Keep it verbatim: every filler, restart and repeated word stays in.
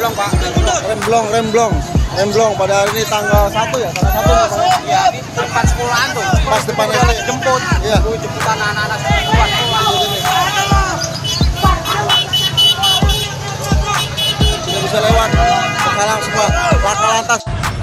remblong Pak. Remblong, remblong, remblong. Pada hari ini tanggal satu ya, tanggal satu ya, Bang? Iya, ini depan sekolahan tuh. Pas depan Udah S D. lagi jemput. Iya. Gue jemputan anak-anak sekolah sekolah. Tidak bisa lewat, terhalang semua laka lantas.